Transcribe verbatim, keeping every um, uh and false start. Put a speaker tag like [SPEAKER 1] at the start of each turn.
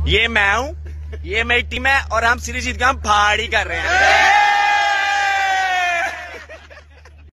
[SPEAKER 1] ये मैं हूँ, ये मेरी टीम है और हम सीरीज जीत के हम फाड़ी कर रहे हैं।